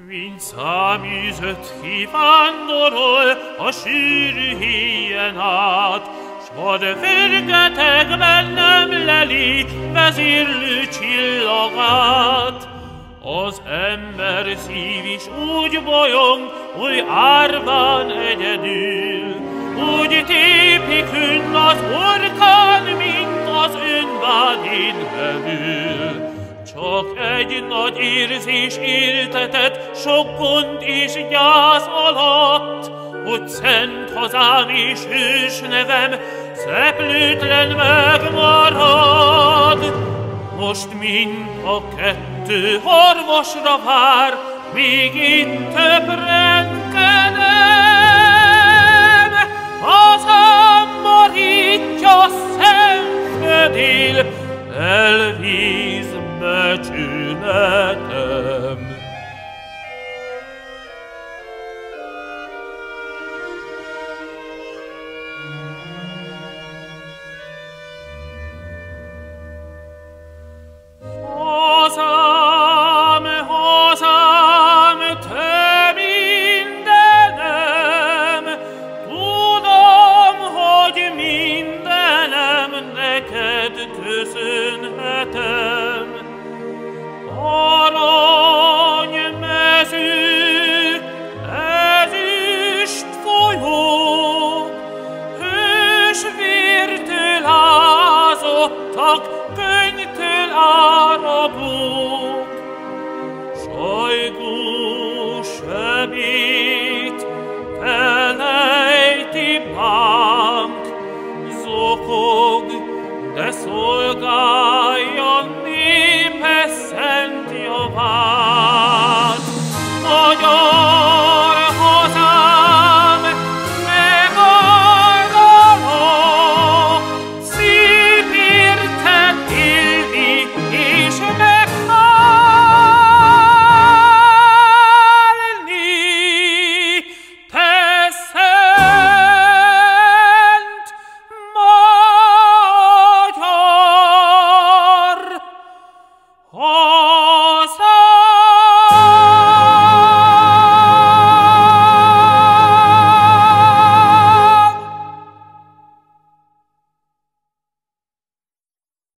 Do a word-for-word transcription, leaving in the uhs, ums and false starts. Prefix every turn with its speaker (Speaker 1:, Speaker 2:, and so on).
Speaker 1: Mint száműzött hívándorol a sűrű híjen át, s vad fürgetekben nem leli vezérlő csillagát. Az ember szív is úgy bolyong, oly árván egyedül, úgy tépik ünn az orkán, mint az önvádin belül. Csak egy nagy érzés éltetett sok gond és gyász alatt, hogy szent hazám és hős nevem szeplőtlen megmarad. Most mind a kettő orvosra vár, még itt töbrenkedem. Hazám marítja szenvedél, elvíz becsületem. Hazám, hazám, te mindenem, tudom, hogy mindenem neked köszönhetem. Aranymezők, ezüst folyók, hős vértől ázottak, könnytől áradók, sajgó sebét felejti bánk, zokog, de szolgálja népe szent javát.